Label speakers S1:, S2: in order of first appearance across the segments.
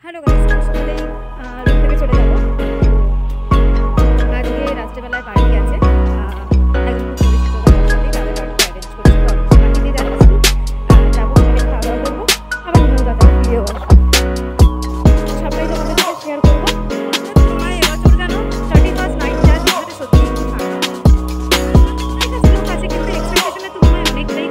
S1: Hello guys, সকালে room থেকে চলে যাবো। আজকে রাত্রেবেলায় পার্টি আছে, একজন খুব পরিচিত দাদার সাথে দাদা পার্টি অ্যারেঞ্জ করেছে। তো আমি পার্টিতে যাচ্ছি, যাবো, সেখানে খাওয়া দাওয়া করবো, আবার অন্য দাদারা ফিরেও আসবো। সবটাই তোমাদের সাথে শেয়ার করবো। তোমায় এবছর যেন 31st নাইটটা দীঘাতে সত্যি খুব ভালো লোক আছে, কিন্তু এক্সপেকটেশনের তুলনায় অনেকটাই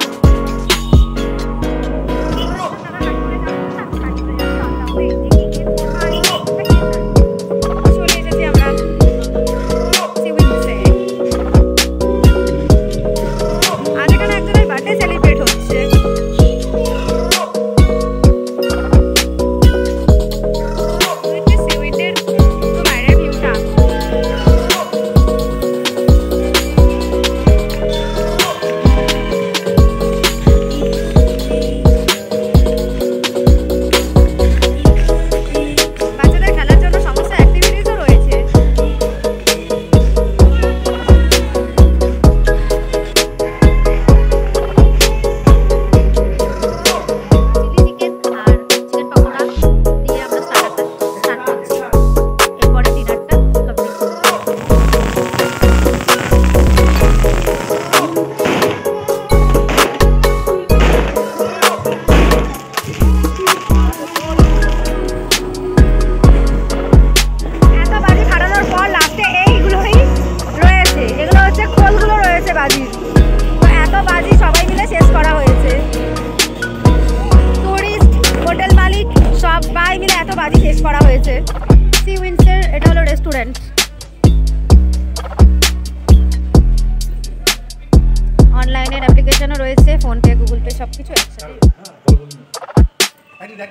S1: বাজি। তো এত বাজি সবাই মিলে শেষ করা হয়েছে, টুরিস্ট, হোটেল মালিক সবাই মিলে এত বাজি শেষ করা হয়েছে। সি উইন্ডসের এটা হলো রেস্টুরেন্ট। অনলাইনের অ্যাপ্লিকেশনও রয়েছে, ফোনপে, গুগল পে, সব কিছু একসাথে।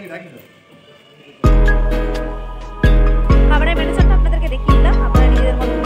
S1: খাবারের মেনু চার্টটা আপনাদেরকে দেখিয়ে দিলাম, আপনারা নিজেদের মতো